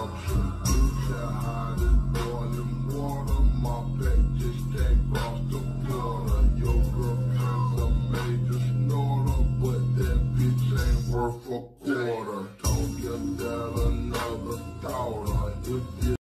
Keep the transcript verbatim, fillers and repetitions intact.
destruction. Future hot as boiling water. My back just can't cross the border. Your girlfriend's a major snorter, but that bitch ain't worth a quarter. Don't give that another thought. If